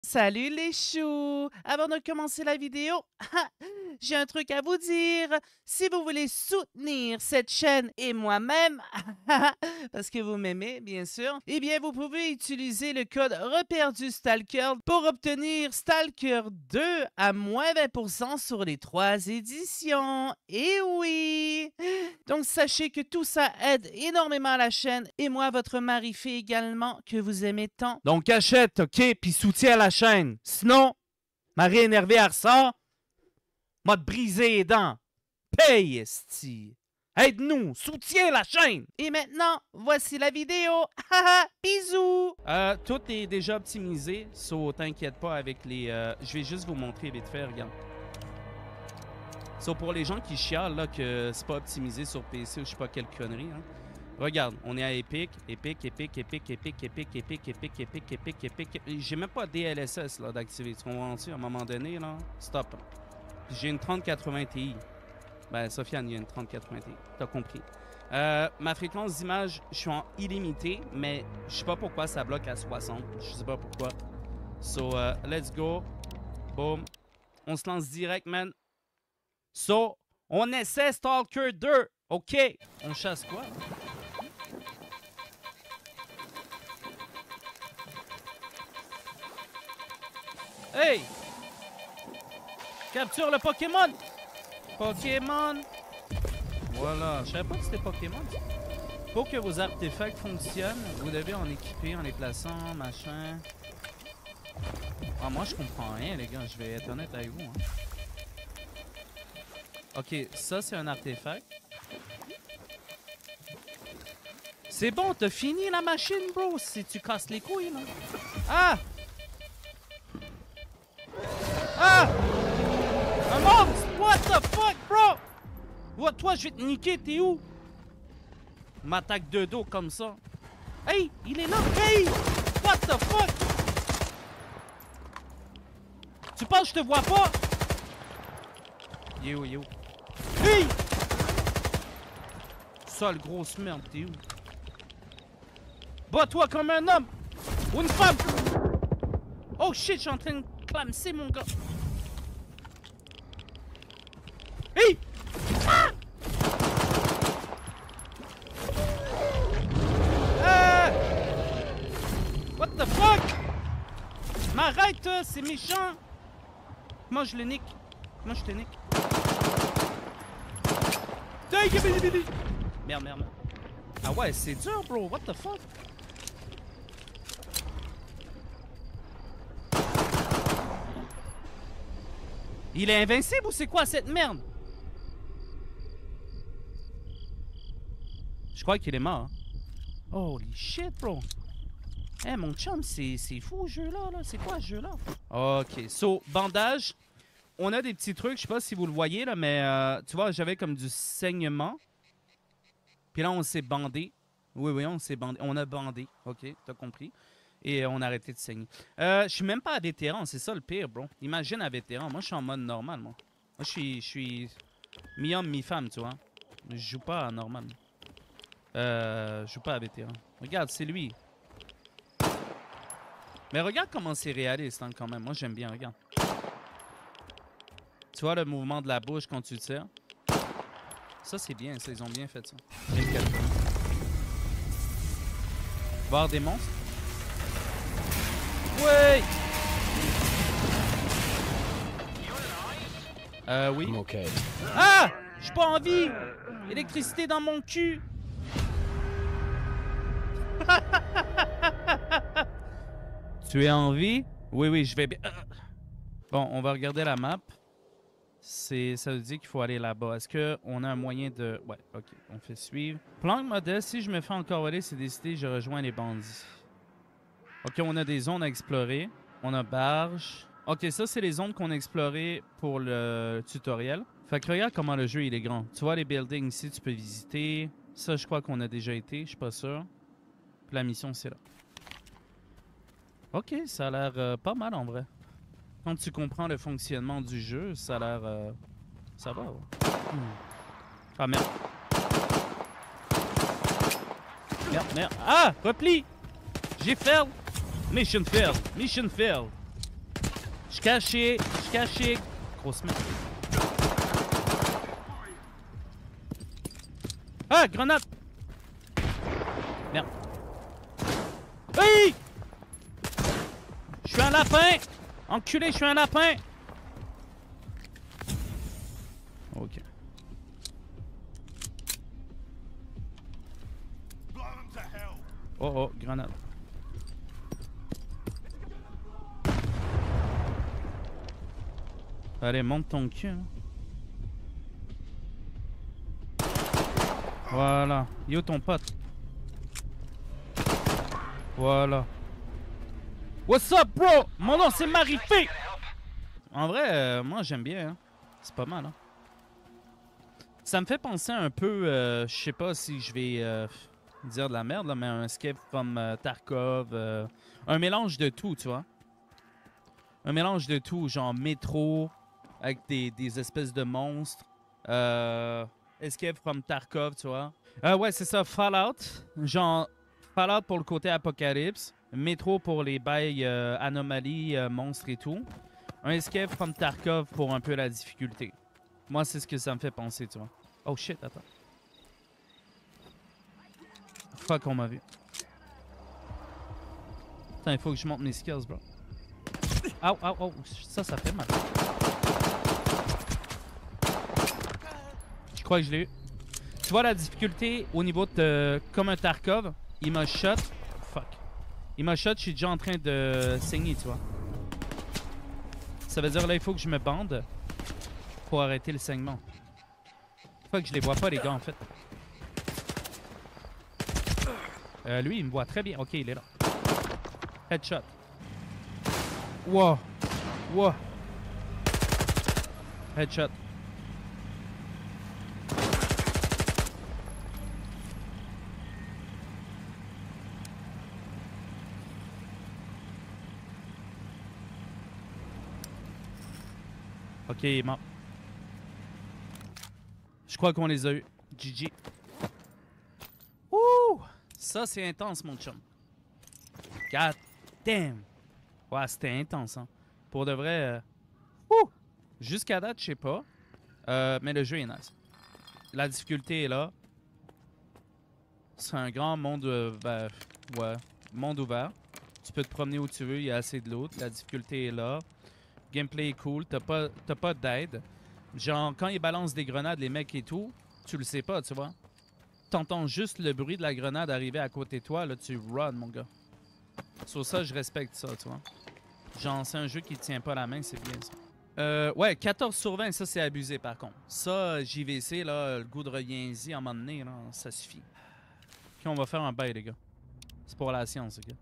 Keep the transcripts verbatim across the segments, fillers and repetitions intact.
Salut les choux! Avant de commencer la vidéo, j'ai un truc à vous dire. Si vous voulez soutenir cette chaîne et moi-même, parce que vous m'aimez, bien sûr, eh bien, vous pouvez utiliser le code repère du Stalker pour obtenir Stalker deux à moins vingt pour cent sur les trois éditions. Et oui! Donc, sachez que tout ça aide énormément à la chaîne et moi, votre mari, fait également que vous aimez tant. Donc, achète, OK, puis soutiens la chaîne. Sinon, Marie énervée, elle ressort. M'a te briser les dents. Paye, esti. Aide-nous, soutiens la chaîne. Et maintenant, voici la vidéo. Haha, bisous. Euh, tout est déjà optimisé, so t'inquiète pas avec les... Euh, je vais juste vous montrer vite fait, regarde. So pour les gens qui chialent là que c'est pas optimisé sur P C ou je sais pas quelle connerie, hein. Regarde, on est à Epic, Epic, Epic, Epic, Epic, Epic, Epic, Epic, Epic, Epic, Epic. J'ai même pas D L S S là d'activer. Tu comprends-tu? À un moment donné, là, stop. J'ai une trente quatre-vingts Ti. Ben, Sofiane, il y a une trente quatre-vingts Ti. T'as compris. Euh, ma fréquence d'image, je suis en illimité, mais je sais pas pourquoi ça bloque à soixante. Je sais pas pourquoi. So, uh, let's go. Boom. On se lance direct, man. So, on essaie Stalker deux. OK. On chasse quoi? Hey! Capture le Pokémon! Pokémon! Voilà. Je savais pas que c'était Pokémon. Pour que vos artefacts fonctionnent, vous devez en équiper en les plaçant, machin. Ah, moi, je comprends rien, les gars. Je vais être honnête avec vous. Hein. OK, ça, c'est un artefact. C'est bon, t'as fini la machine, bro. Si tu casses les couilles, là. Ah! Ah! Un monstre! What the fuck, bro? What, toi, je vais te niquer, t'es où? M'attaque de dos comme ça. Hey, il est là! Hey! What the fuck? Tu penses que je te vois pas? Il est où, il est où? Hey! Sale grosse merde, t'es où? Bats-toi comme un homme! Ou une femme! Oh shit, je suis en train de clamser, mon gars! Hey! Ah! Ah! What the fuck? M'arrête, c'est méchant! Moi je le nique. Moi je te nique. Merde, merde, merde. Ah ouais, c'est dur, bro. What the fuck? Il est invincible ou c'est quoi cette merde? Je crois qu'il est mort. Holy shit, bro. Eh, hey, mon chum, c'est fou ce jeu-là. -là, c'est quoi ce jeu-là? Ok, so, bandage. On a des petits trucs, je sais pas si vous le voyez, là, mais euh, tu vois, j'avais comme du saignement. Puis là, on s'est bandé. Oui, oui, on s'est bandé. On a bandé. Ok, t'as compris. Et on a arrêté de saigner. Euh, je suis même pas à vétéran, c'est ça le pire, bro. Imagine à vétéran. Moi, je suis en mode normal, moi. Moi, je suis, je suis mi-homme, mi-femme, tu vois. Je joue pas à normal. Euh, je joue pas à vétéran. Regarde, c'est lui. Mais regarde comment c'est réaliste, hein, quand même. Moi, j'aime bien, regarde. Tu vois le mouvement de la bouche quand tu tires? Ça, c'est bien, ça. Ils ont bien fait ça. Voir des monstres? Ouais! Euh, oui. OK. Ah! J'ai pas envie! Électricité dans mon cul! Tu es en vie? Oui, oui, je vais bien. Bon, on va regarder la map. C'est, ça veut dire qu'il faut aller là-bas. Est-ce qu'on a un moyen de... Ouais, OK, on fait suivre. Planque modèle, si je me fais encore voler, c'est décidé, je rejoins les bandits. OK, on a des zones à explorer. On a barge. OK, ça, c'est les zones qu'on a explorées pour le tutoriel. Fait que regarde comment le jeu, il est grand. Tu vois les buildings ici, tu peux visiter. Ça, je crois qu'on a déjà été, je suis pas sûr. Puis la mission, c'est là. OK, ça a l'air euh, pas mal en vrai. Quand tu comprends le fonctionnement du jeu, ça a l'air... Euh, ça va, ouais. Hmm. Ah, merde. Merde, merde. Ah! Repli! J'ai fail! Mission failed! Mission failed! Je suis caché, je suis caché. Grosse merde. Ah, grenade! Merde. Oui! Je suis un lapin! Enculé, je suis un lapin! Ok. Oh oh, grenade. Allez, monte ton cul. Hein. Voilà. Yo ton pote. Voilà. What's up, bro? Mon nom c'est Marifé. En vrai, euh, moi j'aime bien. Hein. C'est pas mal. Hein. Ça me fait penser un peu, euh, je sais pas si je vais euh, dire de la merde, là, mais un Escape from euh, Tarkov. Euh, un mélange de tout, tu vois. Un mélange de tout, genre métro, avec des, des espèces de monstres. Euh, Escape from Tarkov, tu vois. Euh, ouais, c'est ça, Fallout. Genre, Fallout pour le côté apocalypse. Métro pour les bails euh, anomalies, euh, monstres et tout. Un Escape from Tarkov pour un peu la difficulté. Moi, c'est ce que ça me fait penser, tu vois. Oh shit, attends. Fuck, on m'a vu. Putain, il faut que je monte mes skills, bro. Au, au, au. Ça, ça fait mal. Je crois que je l'ai eu. Tu vois la difficulté au niveau de... Comme un Tarkov, il m'a shot. Fuck. Il m'a shot, je suis déjà en train de saigner, tu vois. Ça veut dire là, il faut que je me bande pour arrêter le saignement. Fuck, je les vois pas, les gars, en fait. Euh, lui, il me voit très bien. Ok, il est là. Headshot. Wow. Wow. Headshot. Ok, il est mort. Je crois qu'on les a eu. G G. Ouh! Ça, c'est intense, mon chum. God damn! Ouais, c'était intense, hein. Pour de vrai... Euh... Ouh! Jusqu'à date, je sais pas. Euh, mais le jeu est nice. La difficulté est là. C'est un grand monde... Euh, ben, ouais, monde ouvert. Tu peux te promener où tu veux, il y a assez de loot. La difficulté est là. Gameplay est cool. T'as pas, t'as pas d'aide. Genre, quand ils balancent des grenades, les mecs et tout, tu le sais pas, tu vois. T'entends juste le bruit de la grenade arriver à côté de toi, là, tu run, mon gars. Sur ça, je respecte ça, tu vois. Genre, c'est un jeu qui tient pas la main, c'est bien ça. Euh, ouais, quatorze sur vingt, ça, c'est abusé, par contre. Ça, J V C, là, le goût de reviens-y à un moment donné, là, ça suffit. Puis on va faire un bail, les gars. C'est pour la science, les gars.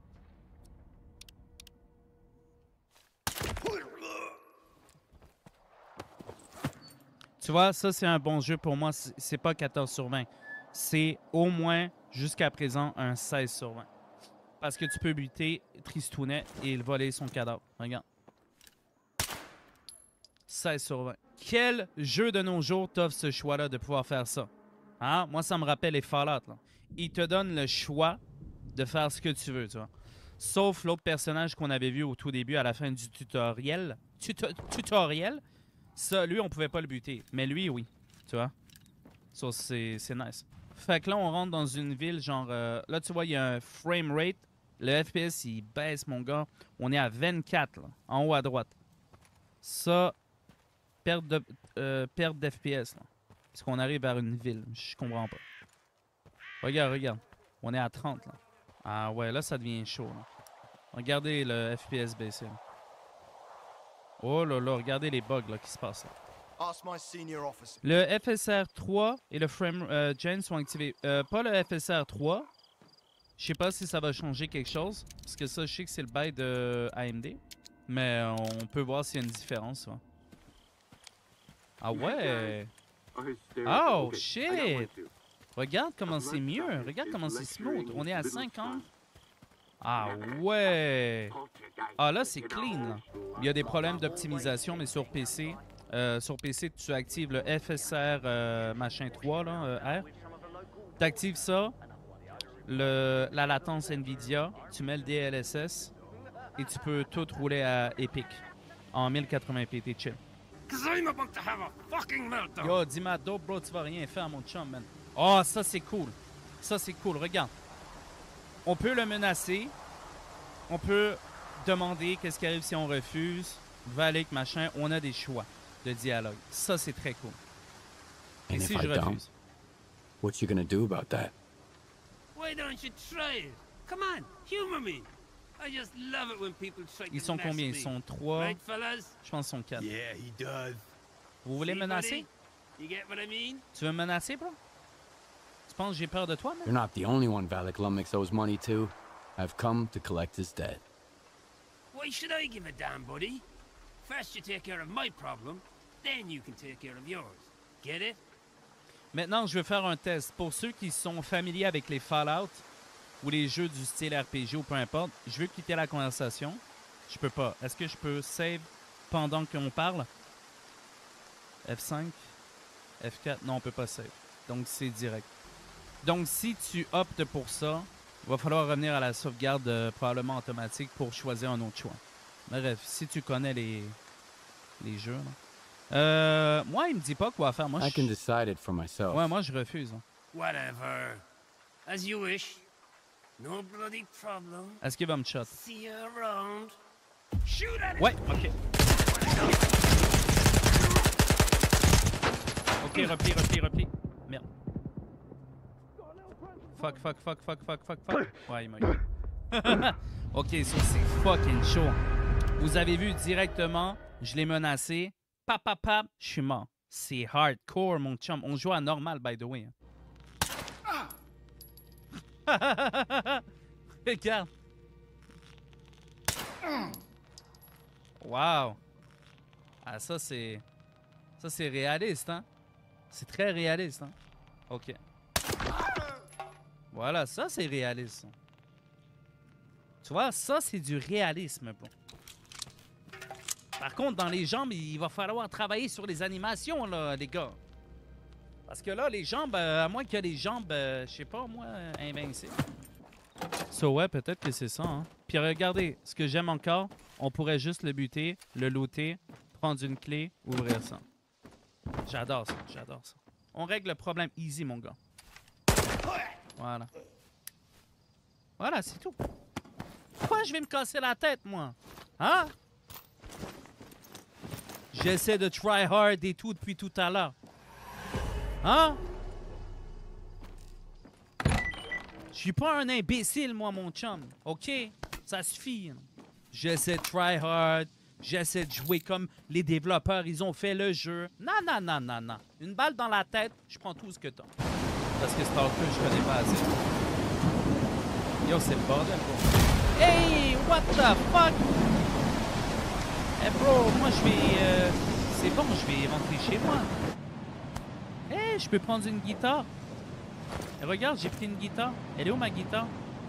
Tu vois, ça, c'est un bon jeu pour moi. C'est pas quatorze sur vingt. C'est au moins, jusqu'à présent, un seize sur vingt. Parce que tu peux buter Tristounet et voler son cadavre. Regarde. seize sur vingt. Quel jeu de nos jours t'offre ce choix-là de pouvoir faire ça? Hein? Moi, ça me rappelle les Fallout. Là. Il te donne le choix de faire ce que tu veux, tu vois. Sauf l'autre personnage qu'on avait vu au tout début, à la fin du tutoriel. Tuto tutoriel. Ça, lui, on pouvait pas le buter. Mais lui, oui. Tu vois? Ça, c'est nice. Fait que là, on rentre dans une ville, genre... Euh, là, tu vois, il y a un frame rate. Le F P S, il baisse, mon gars. On est à vingt-quatre, là, en haut à droite. Ça, perte de euh, perte d'F P S, là. Parce qu'on arrive vers une ville. Je comprends pas. Regarde, regarde. On est à trente, là. Ah ouais, là, ça devient chaud, là. Regardez le F P S baisser, là. Oh là là, regardez les bugs là, qui se passent là. Le F S R trois et le Frame euh, Gen sont activés. Euh, pas le F S R trois. Je sais pas si ça va changer quelque chose. Parce que ça, je sais que c'est le bail de A M D. Mais on peut voir s'il y a une différence. Ouais. Ah ouais! Oh shit! Regarde comment c'est mieux. Regarde comment c'est smooth. On est à cinquante. Ah ouais! Ah là, c'est clean. Là. Il y a des problèmes d'optimisation, mais sur P C, euh, sur P C, tu actives le F S R euh, machin trois, là, euh, R. Tu actives ça, le, la latence NVIDIA, tu mets le D L S S et tu peux tout rouler à Epic. en mille quatre-vingts p, t'es chill. Yo, dis-moi dope, bro, tu vas rien faire, mon chum, man. Oh, ça, c'est cool. Ça, c'est cool. Regarde. On peut le menacer. On peut demander qu'est-ce qui arrive si on refuse. Valic, machin. On a des choix de dialogue. Ça, c'est très cool. Et And si if je I don't, refuse? what you gonna do about that? Why don't you try it? Come on, humor me. I just love it when people try to Ils sont mess combien? me. Ils sont trois. Right, fellas? Je pense qu'ils sont quatre. Yeah, he does. Vous voulez See, menacer? buddy? You get what I mean? Tu veux me menacer, bro? Tu penses que j'ai peur de toi, man? You're not the only one Valak Lumix owes money to. I've come to collect his debt. Why should I give a damn, buddy? First you take care of my problem, then you can take care of yours. Get it? Maintenant, je veux faire un test. Pour ceux qui sont familiers avec les Fallout ou les jeux du style R P G ou peu importe, je veux quitter la conversation. Je peux pas. Est-ce que je peux save pendant qu'on parle? F cinq? F quatre? Non, on peut pas save. Donc, c'est direct. Donc, si tu optes pour ça, il va falloir revenir à la sauvegarde euh, probablement automatique pour choisir un autre choix. Bref, si tu connais les, les jeux, là. Euh, moi, il me dit pas quoi faire. Moi, I je... can decide it for myself. Ouais, moi, je refuse. Hein. Whatever. As you wish. No bloody problem. Est-ce qu'il va me shot? See you around. Shoot at it! Ouais, ok. Ok, repli, repli, repli. Merde. Fuck, fuck, fuck, fuck, fuck, fuck, fuck. Ouais, il m'a eu. Ok, ça c'est fucking chaud. Vous avez vu directement, je l'ai menacé. Pap, pap, pap, je suis mort. C'est hardcore, mon chum. On joue à normal, by the way. Regarde. Wow. Ah, ça, c'est... Ça, c'est réaliste, hein? C'est très réaliste, hein? OK. Voilà, ça, c'est réaliste. Tu vois, ça, c'est du réalisme, bon. Par contre, dans les jambes, il va falloir travailler sur les animations, là, les gars. Parce que là, les jambes, euh, à moins qu'il y ait des jambes, euh, je sais pas, moi, euh, invincibles. So, ouais, peut-être que c'est ça, hein. Puis regardez, ce que j'aime encore, on pourrait juste le buter, le looter, prendre une clé, ouvrir ça. J'adore ça, j'adore ça. On règle le problème easy, mon gars. Voilà. Voilà, c'est tout. Pourquoi je vais me casser la tête, moi? Hein? J'essaie de try hard et tout depuis tout à l'heure. Hein? Je suis pas un imbécile, moi, mon chum. OK? Ça suffit. J'essaie de try hard. J'essaie de jouer comme les développeurs, ils ont fait le jeu. Non, non, non, non, non. Une balle dans la tête, je prends tout ce que t'as. Parce que Stalker, je connais pas assez. Yo, c'est le bordel, bro. Hey, what the fuck? Eh, bro, moi, je vais... Euh, c'est bon, je vais rentrer chez moi. Hey, je peux prendre une guitare. Et regarde, j'ai pris une guitare. Elle est où, ma guitare?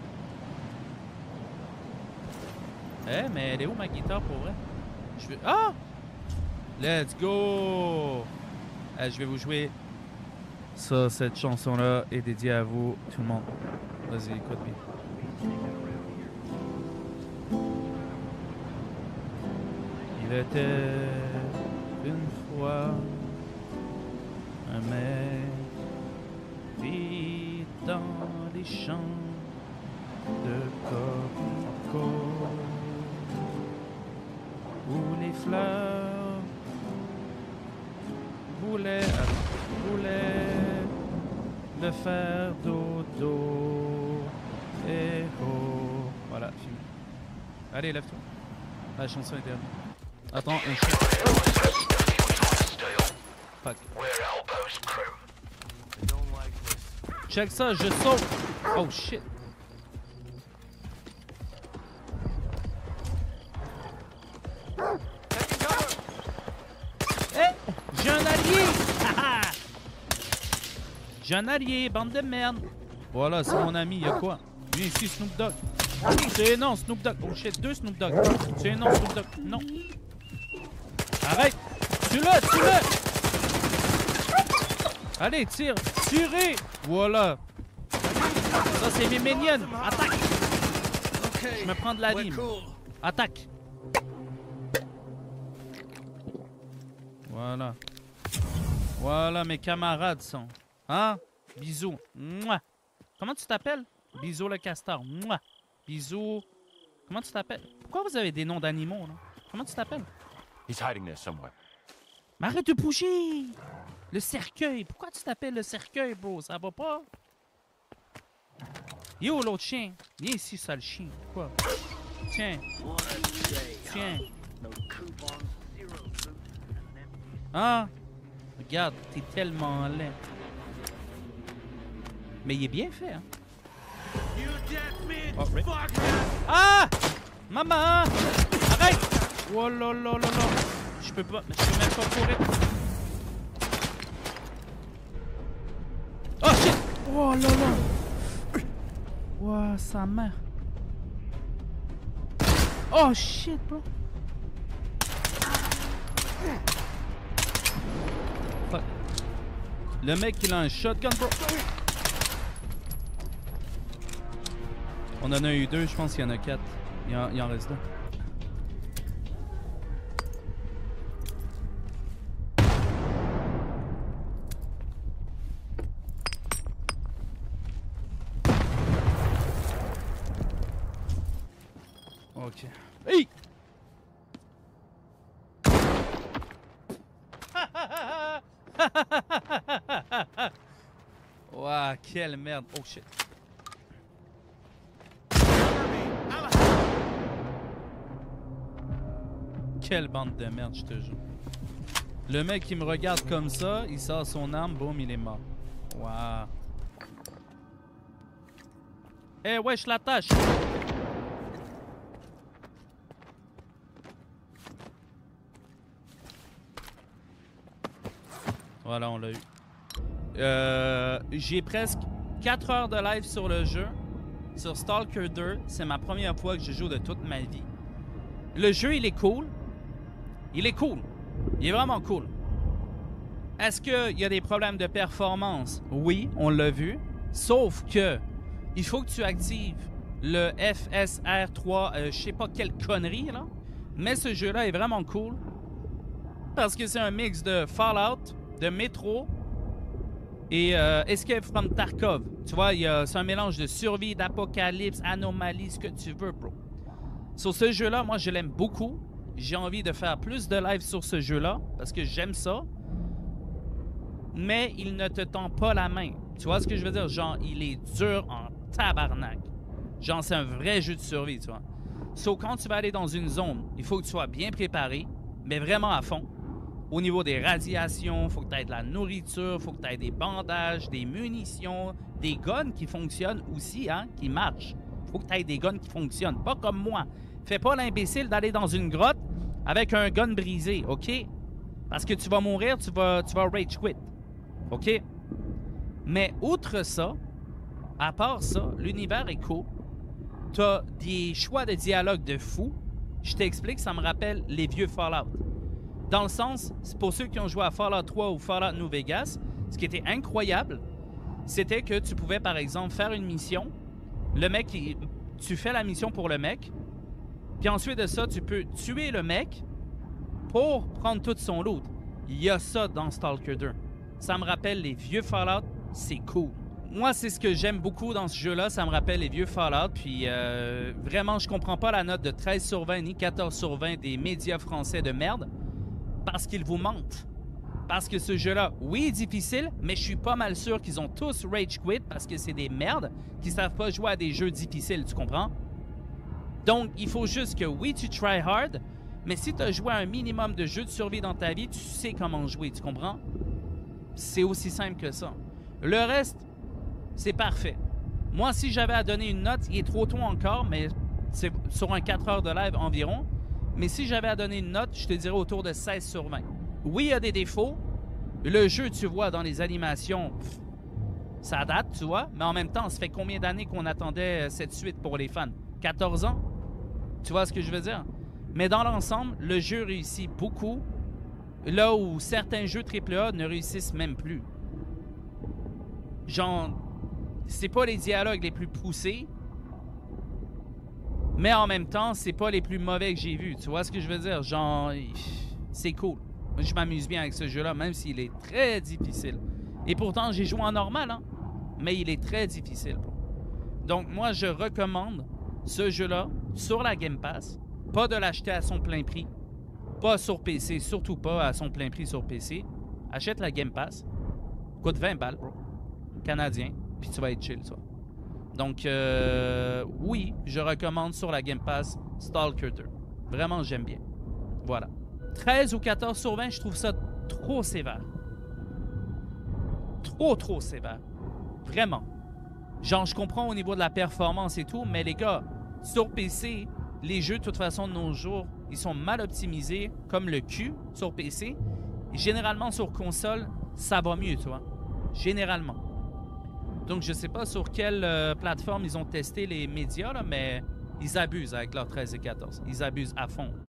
Eh, mais elle est où, ma guitare, pour vrai? Je vais... Ah! Let's go! Eh, je vais vous jouer ça, cette chanson-là est dédiée à vous, tout le monde. Vas-y, écoute bien. Il était une fois un mec vit dans les champs de coco où les fleurs voulaient, voulaient le faire dodo et oh. Voilà, fini. Allez, lève-toi. La chanson est terminée. Attends, un chien. Fuck. Check ça, je saute. Oh shit. Eh, j'ai un allié. J'ai un allié, bande de merde. Voilà, c'est mon ami, y'a quoi? Viens ici, Snoop Dogg. C'est non, Snoop Dogg. Oh shit, deux Snoop Dogg. C'est non, Snoop Dogg. Non. Arrête. Tue-le, tue-le. Allez, tire. Tirez. Voilà. Ça, c'est mes minions. Attaque. Je me prends de la lime. Attaque. Voilà. Voilà, mes camarades sont. Hein? Bisous. Mouah. Comment tu t'appelles? Bisous le castor. Mouah. Bisous. Comment tu t'appelles? Pourquoi vous avez des noms d'animaux, là? Comment tu t'appelles? He's hiding there somewhere. Mais arrête de bouger! Le cercueil. Pourquoi tu t'appelles le cercueil, bro? Ça va pas? Yo, l'autre chien. Viens ici, sale chien. Quoi? Tiens. Tiens. Hein? Regarde, t'es tellement laid. Mais il est bien fait, hein? Oh, right. Ah! Maman! Arrête! Oh là là là là! Je peux pas, je peux même pas courir. Oh shit! Oh là là! Wow, sa mère! Oh shit, bro! Fuck. Le mec, il a un shotgun, bro! On en a eu deux, je pense qu'il y en a quatre. Il en, il en reste deux. Ok. Hey! Wow, quelle merde. Oh shit. Quelle bande de merde, je te jure. Le mec qui me regarde comme ça, il sort son arme, boum, il est mort. Wow. Eh hey, ouais, je l'attache. Voilà, on l'a eu. Euh, J'ai presque quatre heures de live sur le jeu. Sur Stalker deux, c'est ma première fois que je joue de toute ma vie. Le jeu, il est cool. Il est cool. Il est vraiment cool. Est-ce qu'il y a des problèmes de performance? Oui, on l'a vu. Sauf que il faut que tu actives le F S R trois, euh, je sais pas quelle connerie, là. Mais ce jeu-là est vraiment cool. Parce que c'est un mix de Fallout, de Metro et euh, Escape from Tarkov. Tu vois, c'est un mélange de survie, d'apocalypse, anomalie, ce que tu veux, bro. Sur ce jeu-là, moi, je l'aime beaucoup. J'ai envie de faire plus de live sur ce jeu-là parce que j'aime ça. Mais il ne te tend pas la main. Tu vois ce que je veux dire? Genre, il est dur en tabarnak. Genre, c'est un vrai jeu de survie, tu vois. So, quand tu vas aller dans une zone, il faut que tu sois bien préparé, mais vraiment à fond. Au niveau des radiations, il faut que tu aies de la nourriture, il faut que tu aies des bandages, des munitions, des guns qui fonctionnent aussi, hein, qui marchent. Il faut que tu aies des guns qui fonctionnent, pas comme moi. Fais pas l'imbécile d'aller dans une grotte avec un gun brisé, OK? Parce que tu vas mourir, tu vas, tu vas rage quit, OK? Mais outre ça, à part ça, l'univers est cool. Tu as des choix de dialogue de fou. Je t'explique, ça me rappelle les vieux Fallout. Dans le sens, c'est pour ceux qui ont joué à Fallout trois ou Fallout New Vegas, ce qui était incroyable, c'était que tu pouvais, par exemple, faire une mission. Le mec, il, tu fais la mission pour le mec. Puis ensuite de ça, tu peux tuer le mec pour prendre tout son loot. Il y a ça dans Stalker deux. Ça me rappelle les vieux Fallout, c'est cool. Moi, c'est ce que j'aime beaucoup dans ce jeu-là. Ça me rappelle les vieux Fallout. Puis euh, vraiment, je comprends pas la note de treize sur vingt ni quatorze sur vingt des médias français de merde. Parce qu'ils vous mentent. Parce que ce jeu-là, oui, est difficile, mais je suis pas mal sûr qu'ils ont tous rage quit parce que c'est des merdes qui savent pas jouer à des jeux difficiles, tu comprends? Donc, il faut juste que, oui, tu try hard, mais si tu as joué à un minimum de jeux de survie dans ta vie, tu sais comment jouer, tu comprends? C'est aussi simple que ça. Le reste, c'est parfait. Moi, si j'avais à donner une note, il est trop tôt encore, mais c'est sur un quatre heures de live environ. Mais si j'avais à donner une note, je te dirais autour de seize sur vingt. Oui, il y a des défauts. Le jeu, tu vois, dans les animations, pff, ça date, tu vois. Mais en même temps, ça fait combien d'années qu'on attendait cette suite pour les fans? quatorze ans? Tu vois ce que je veux dire? Mais dans l'ensemble, le jeu réussit beaucoup. Là où certains jeux triple A ne réussissent même plus. Genre, c'est pas les dialogues les plus poussés. Mais en même temps, c'est pas les plus mauvais que j'ai vus. Tu vois ce que je veux dire? Genre, c'est cool. Moi, je m'amuse bien avec ce jeu-là, même s'il est très difficile. Et pourtant, j'ai joué en normal, hein. Mais il est très difficile. Donc, moi, je recommande ce jeu-là sur la Game Pass. Pas de l'acheter à son plein prix. Pas sur P C, surtout pas à son plein prix sur P C. Achète la Game Pass. Coûte vingt balles, bro. Canadien. Puis tu vas être chill, toi. Donc, euh, oui, je recommande sur la Game Pass Stalker deux. Vraiment, j'aime bien. Voilà. treize ou quatorze sur vingt, je trouve ça trop sévère. Trop, trop sévère. Vraiment. Genre, je comprends au niveau de la performance et tout, mais les gars, sur P C, les jeux, de toute façon, de nos jours, ils sont mal optimisés, comme le cul sur P C. Et généralement, sur console, ça va mieux, tu vois. Généralement. Donc, je sais pas sur quelle euh, plateforme ils ont testé les médias, là, mais ils abusent avec leur treize et quatorze. Ils abusent à fond.